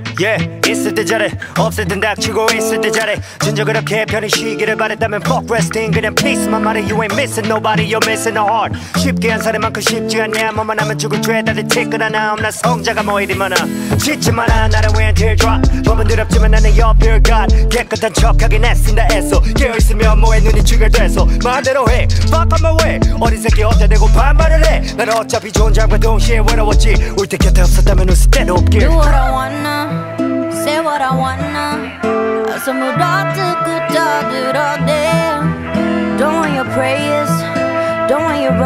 있을 때 잘해 없을 땐 닥치고 있을 때 잘해 진짜 그렇게 편히 쉬기를 바랬다면 fuck resting 그냥 peace만 말해 you ain't missing nobody you're missing a heart 쉽게 한 살에만큼 쉽지 않냐 뭐만 하면 죽을 죄 다들 티끌하나 없나 성자가 뭐 이리 많아 짓지 마라 나를 왜 teardrop 법은 더럽지만 나는 your pure God 깨끗한 척하긴 애쓴다 애써 깨어있으면 뭐해 눈이 죽여돼서 마음대로 해 fuck on my way 어린 새끼 어때 대고 반말을 해 난 어차피 좋은 장과 동시에 외로웠지 울 때 곁에 없었다면 웃을 때도 없길 Do what I wanna Say what I wanna 선물 어떻게 떠들어대 Don't want your prayers Don't want your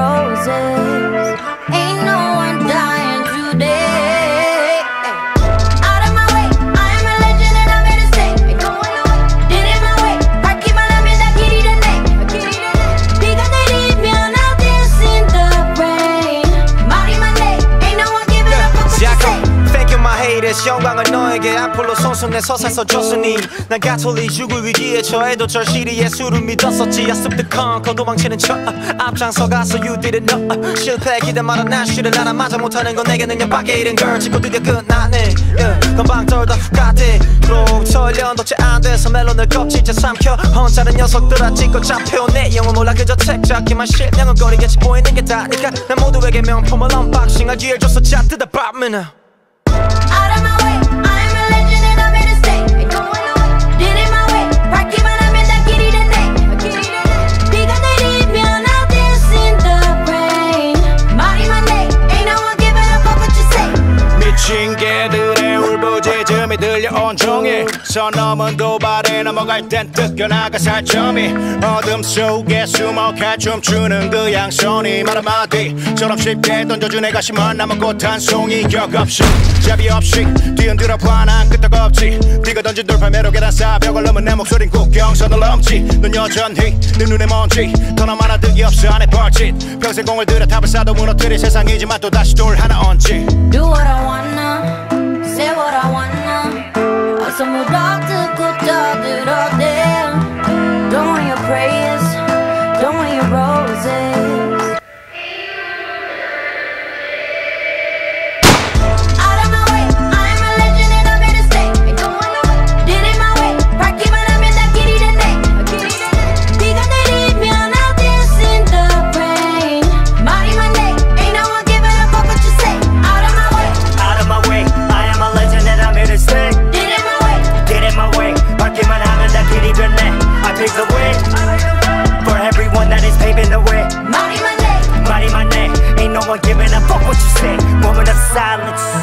roses Ain't no one dying today Out of my way I am a legend and I'm here to stay Ain't going away Did it my way 밝기만 하면 다 길이 됐네 비가 내리면 I'll dance in the rain 말이만 해 Ain't no one giving up on what you say Thank you my haters 영광을 너에게 앞으로 손손내 서사서 줬으니 난 가톨리 죽을 위기에 처해도 절실히 예수를 믿었었지 I slipped the con 도망치는 척 앞장서가서 you didn't know 실패 기대마다 난 쉬를 알아 맞아 못하는 건 내게 능력밖에 이른 걸 짚고 드디어 끝나네 건방 떨다 훅 가대 그로부터 1년도째 안 돼서 멜론을 껍질째 삼켜 혼자는 녀석들아 찍고 잡혀 내용은 몰라 그저 책 잡기만 실명은 거리겠지 보이는 게 다니까 난 모두에게 명품을 언박싱할 기회를 줬어 자 뜯어봐면 Out of my way, I am a legend and I'm here to stay Ain't going away, did it my way 밝기만 하면 다 길이 됐네 비가 내리면 I'll dance in the rain 말이만 해, ain't no one giving up on what you say 미친 개들의 울부짖음이 들려온 종일 선 넘은 도발에 넘어갈 땐 뜯겨나가 살점이 어둠 속에 숨어가 춤추는 그 양손이 말 한마디처럼 쉽게 던져준 애가 심한 남은 꽃 한 송이 격없이 잡이 없이 뒤흔들어봐 난 끄떡없지 네가 던진 돌팔 매로 계단 사벽을 넘은 내 목소린 국경선을 넘지 넌 여전히 내 눈에 먼지 더 남아나 득이 없어 안에 벌짓 평생 공을 들여 탑을 쌓아도 무너뜨릴 세상이지만 또다시 돌 하나 얹지 Do what I wanna, say what I wanna 어서 물어 듣고 떠들어대 Don't want your prayers, don't want your roses Out of my way, I am a legend and I'm here to stay Ain't going away, did it my way 밝기만 하면 다 길이 됐네 비가 내리면 I'll dance in the rain 말이만 해, ain't no one giving up on what you say Out of my way, I am a legend and I'm here to stay did it my way Did it my way 밝기만 하면 다 길이 됐네 I pave the way For everyone that is paving the way 말이만 해 말이만 해 Ain't no one giving a fuck what you say Moment of silence